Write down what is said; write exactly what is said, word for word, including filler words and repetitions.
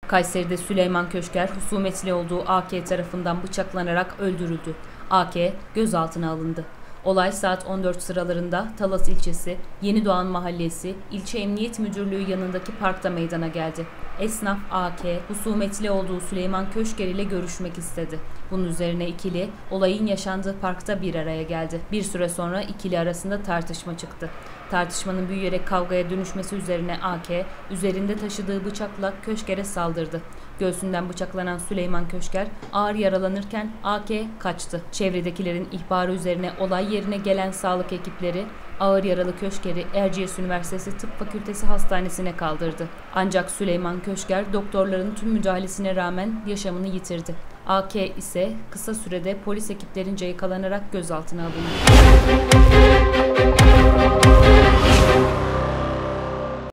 Kayseri'de Süleyman Köşker husumetli olduğu A K tarafından bıçaklanarak öldürüldü. A K gözaltına alındı. Olay saat on dört sıralarında Talas ilçesi Yenidoğan Mahallesi İlçe Emniyet Müdürlüğü yanındaki parkta meydana geldi. Esnaf A K husumetli olduğu Süleyman Köşker ile görüşmek istedi. Bunun üzerine ikili olayın yaşandığı parkta bir araya geldi. Bir süre sonra ikili arasında tartışma çıktı. Tartışmanın büyüyerek kavgaya dönüşmesi üzerine A K üzerinde taşıdığı bıçakla Köşker'e saldırdı. Göğsünden bıçaklanan Süleyman Köşker ağır yaralanırken A K kaçtı. Çevredekilerin ihbarı üzerine olay yerine gelen sağlık ekipleri ağır yaralı Köşker'i Erciyes Üniversitesi Tıp Fakültesi Hastanesi'ne kaldırdı. Ancak Süleyman Köşker doktorların tüm müdahalesine rağmen yaşamını yitirdi. A K ise kısa sürede polis ekiplerince yakalanarak gözaltına alındı.